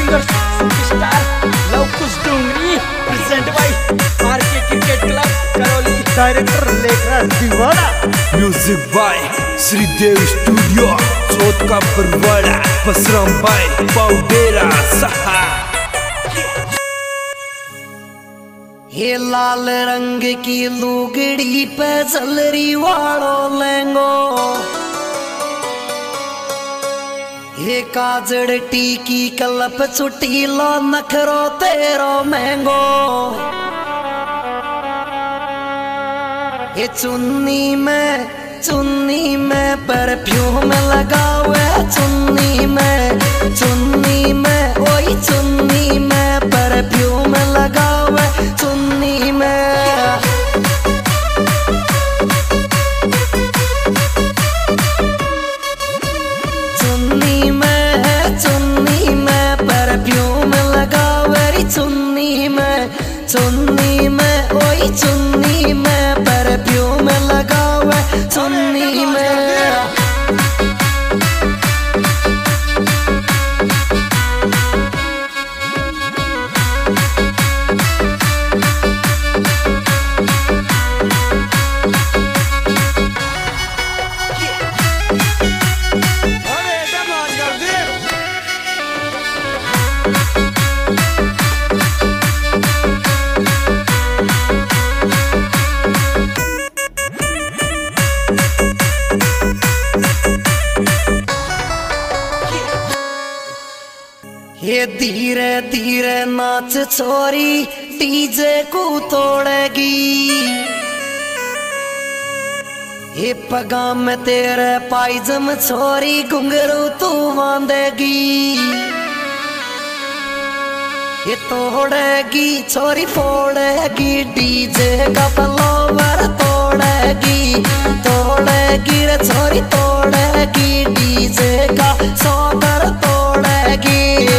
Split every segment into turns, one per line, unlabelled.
Singer superstar Luv Kush Dongri present by RK cricket club Karauli.
Director Lekhraj Deewana.
Music by Shridev studio Chauth का Barwara Basram bye पाउडेरा सहा।
ये लाल रंग की लुगड़ी पे जलरी वालो लेंगो, ये काजड़ टीकी कलप चुटीलो नखरो तेरो महंगो। ये चुन्नी में परफ्यूम लगावे, चुन्नी में ओई चुन्नी में परफ्यूम लगावे, चुन्नी में परफ्यूम लगावे, चुन्नी में ओई चुन्नी में परफ्यूम लगावे, चुन्नी में। ये धीरे धीरे नाच छोरी डीजे को तोड़ेगी, ये पगा में तेरे पायजम छोरी घुंघरू तू बांधेगी। ये तोड़ेगी छोरी फोड़ेगी डीजे का फ्लावर तोड़ेगी रे छोरी तोड़ेगी डीजे का सौगर तोड़ेगी।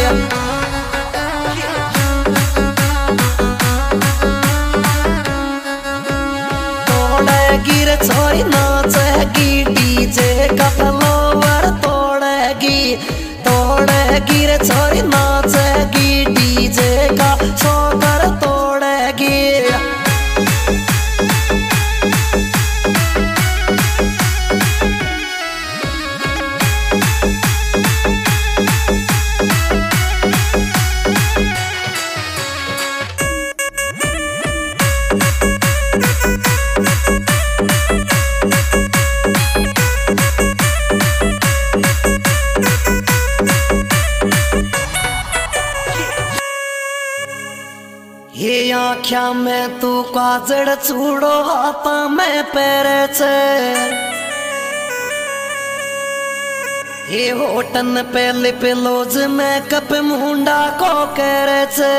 तोड़ेगी रे छोरी नाचेगी डीजे का फ्लावर तोड़ेगी रे छोरी नाचेगी डीजे का सौगर तोड़ेगी। ये आँख्या में तू काजड़ चूड़ो हाथा में पैरे छे, ये होटन पे लिप लोज में कप मुंडा को करे छे।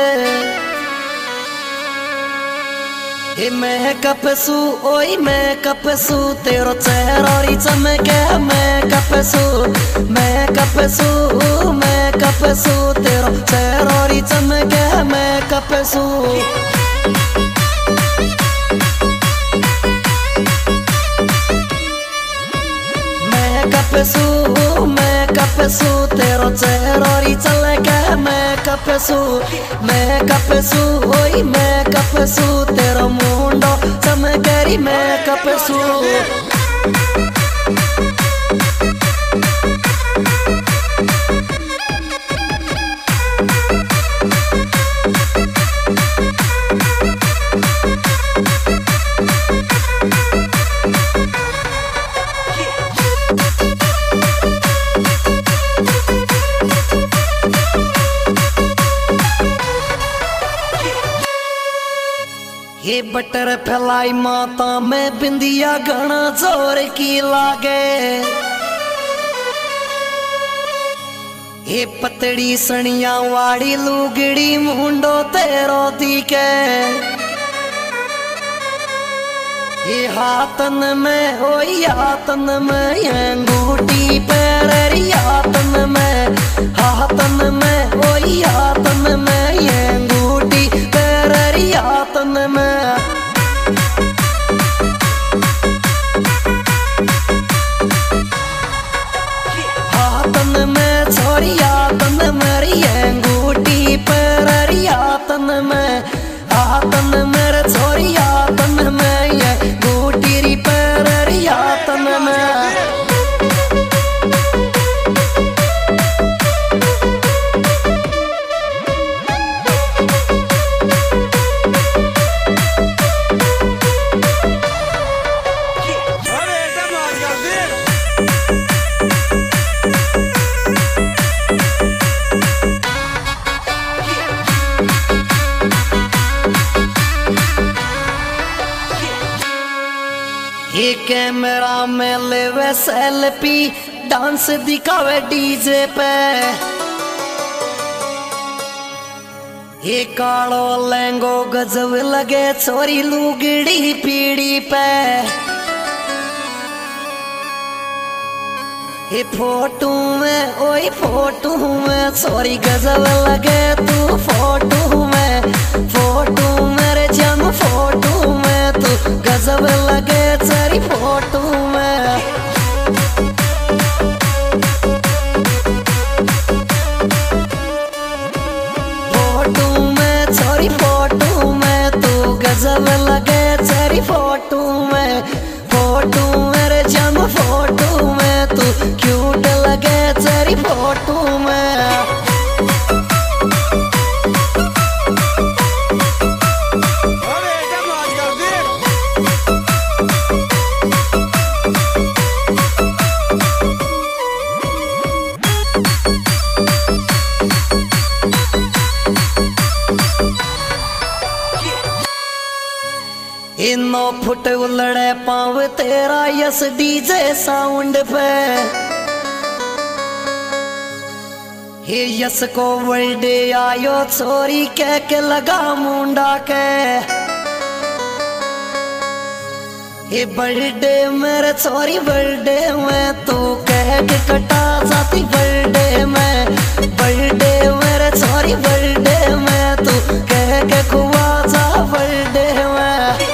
ये मेकअप सू ओई मेकअप सू तेरो चेहरा चमके मेकअप सू तेरो चेहरा चमके मेकअप सू। मेकअप सू तेरो चेहरा चमके मेकअप सू ओई मेकअप सू तेरो मुंडो चमके मेकअप सू। ये बटर फैलाई माता में बिंदिया घना जोर की लागे, ये पतड़ी सनिया वाड़ी लुगड़ी मुंडो तेरो दिखे। ये हाथन में ये अंगूठी पैरी हाथन में ओई हाथन में ये अंगूठी पैरी हाथन में। छोरी हाथन में छोरी हाथन मेरी अंगूठी ये कैमरा में लेवे सेल्फी डांस दिखावे डीजे पे ये कालो लहंगो गजब लगे छोरी लुगड़ी पीड़ी पे ये फोटो में ओए फोटो में छोरी गजब लगे तू फोटो मेरे जम फोटो में तू गजब लगे तेरी फोटो में फोटो में तू गजब लगे तेरी फोटो मेरे जम फोटो में तू क्यूट लगे तेरी फोटो में इनो फुट उलड़े पाव तेरा यस डीजे साउंड पे हे यस को बर्थडे आयो छोरी कह के लगा मुंडा के हे बर्थडे मेरे छोरी बर्थडे में तू कह के कटा जाती बर्थडे मेरे छोरी बर्थडे में तू कह के खुआ जा बर्थडे में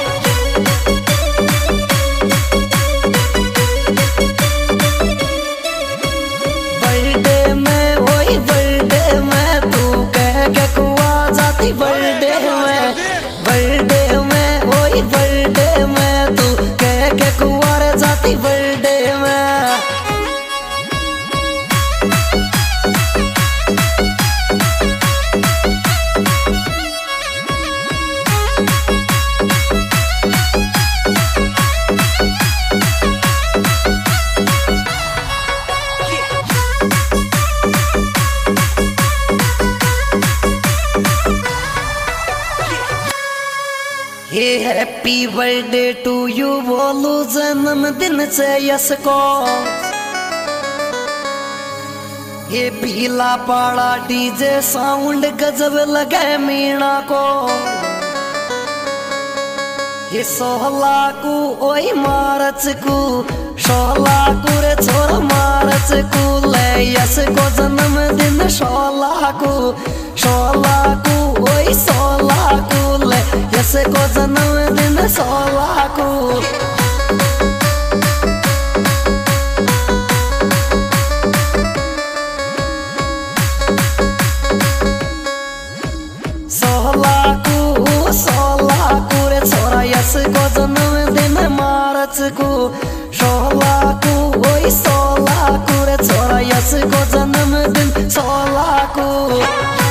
बर्थडे में वही बर्थडे में तू कह के कुंवार जाती बर्थडे में ये हैप्पी बर्थडे टू यू बोलू जन्मदिन से यस को ये पीला पाड़ा डीजे साउंड गजब लगे मीणा को ये 16 को ओई मार्च को 16 को रे छोरा मार्च को ले यस को जन्मदिन 16 को ओई 16 को ले यस को जन्मदिन 16 को 16 को रे छोरा यस को जन्मदिन मार्च को 16 को ओई 16 को रे छोरा यस को जन्मदिन 16 को